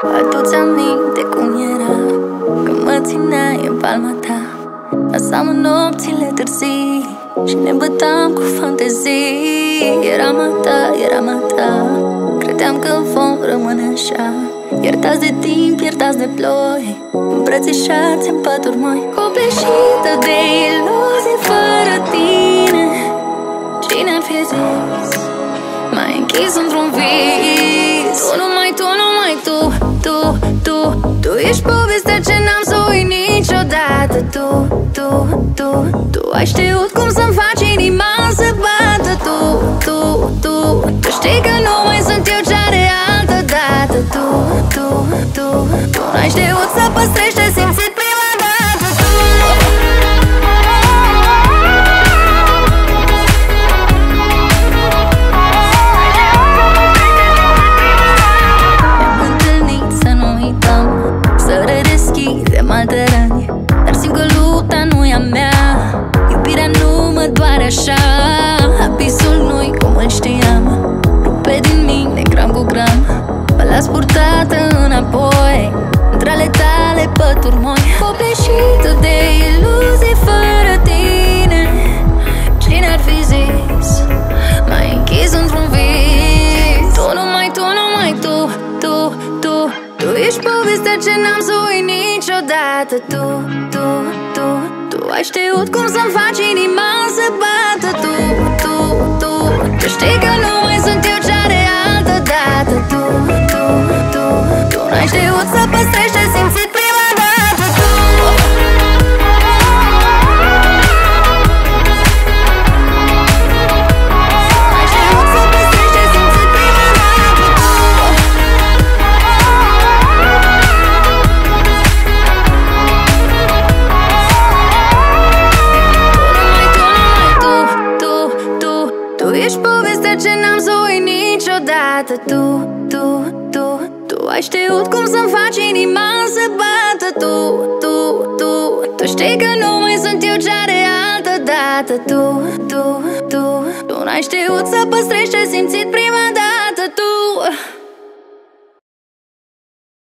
Adu-ți aminte cum era când mă țineai în palma ta. Lăsam în nopțile târzii și ne băteam cu fantezii. Eram a ta, eram a ta. Credeam că vom rămâne așa, iertați de timp, iertați de ploi, îmbrățișați în pături moi. Copleșită de iluzii fără tine, cine ar fi zis? M-ai închis într-un vis. Tu, numai tu, numai tu, tu ești povestea ce n-am să uit niciodată. Tu ai știut cum să-mi faci inima să bată. Tu știi că nu mai sunt eu cea de altă dată. Tu n-ai știut să păstrezi ce simțit prima dată. Ne-am întâlnit să nu uităm, să redeschidem alte răni, dar simt că lupta nu-i a mea. Iubirea nu mă doare așa, abisul nu-i cum îl știam. Rupe din mine gram cu gram, mă las purtată înapoi între ale tale pături moi. Copleșită de iluzii fără tine, cine ar fi zis? M-ai închis într-un vis. Tu, numai tu, numai tu ești povestea ce n-am să uit niciodată. Tu ai știut cum să-mi faci inima să bată. Tu știi că nu mai sunt eu cea de altă dată. Tu n-ai știut să păstrezi ce simțit prima dată. N-ai știut să păstrezi ce simțit prima dată. Tu ești povestea ce n-am să uit niciodată. Tu ai știut cum să-mi faci inima să bată. Tu știi că nu mai sunt eu cea de altă dată. Tu n-ai știut să păstrezi ce simțit prima dată. Tu